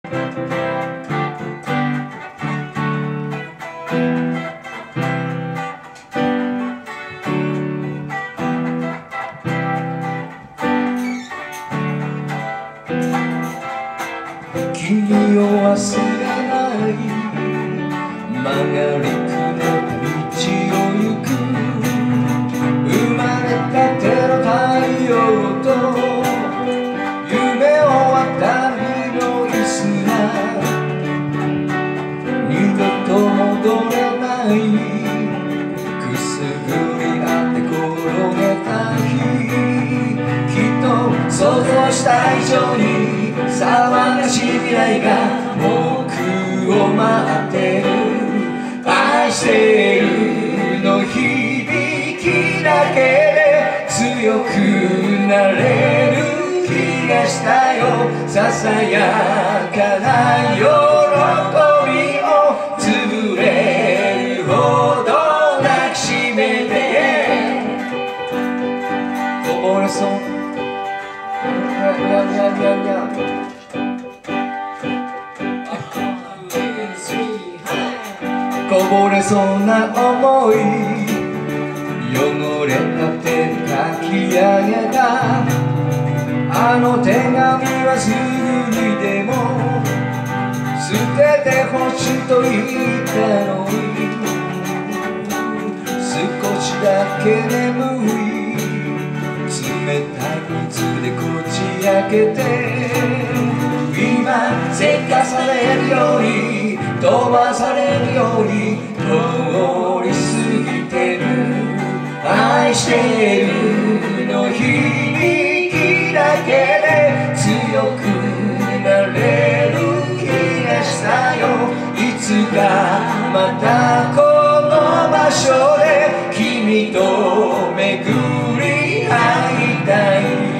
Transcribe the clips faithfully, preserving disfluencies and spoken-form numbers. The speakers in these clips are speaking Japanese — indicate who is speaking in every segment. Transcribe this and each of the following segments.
Speaker 1: 君を忘れない曲がりくねる道を行く生まれたての太陽と夢を渡りの椅子が二度と戻れないくすぐり合って転げた日きっと想像した以上に騒がしい未来が僕を待ってる愛してるの響きだけで強くなれる気がしたよささやかな喜びを潰れるほど抱きしめてこぼれそうこぼれそうな想い汚れた手で書き上げたあの手紙はすぐにでも捨ててほしいと言ったのに少しだけ眠い冷たい水でこじ開けて今せかされるように飛ばされるように通り過ぎてる愛してるの響きだけで強くなれる気がしたよいつかまたこの場所で君と巡り会いたい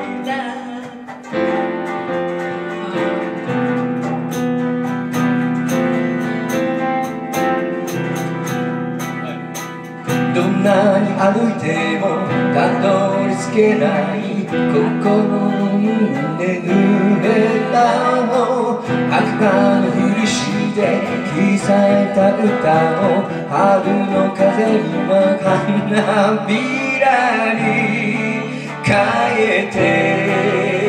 Speaker 1: どんなに歩いてもたどり着けない心の胸濡れたの白馬のふりして刻えた歌を春の風には花びらに変えて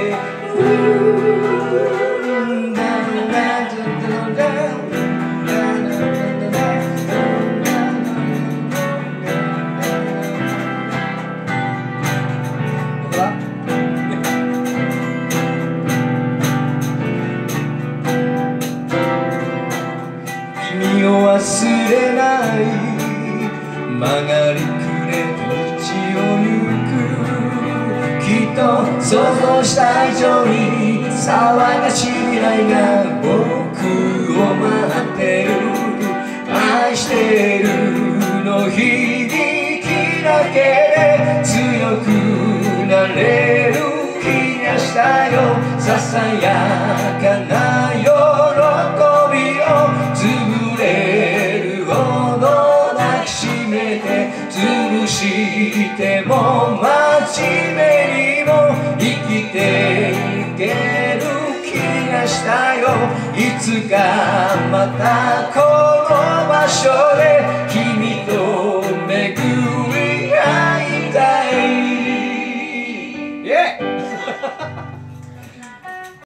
Speaker 1: 君を忘れない曲がりくねる道を行くきっと想像した以上に騒がしい未来が僕を待ってる愛してるの響きだけで強くなれる気がしたよささやかな喜びを潰れるほど抱きしめて潰しても真面目にも生きていける気がしたよいつかまたこの場所で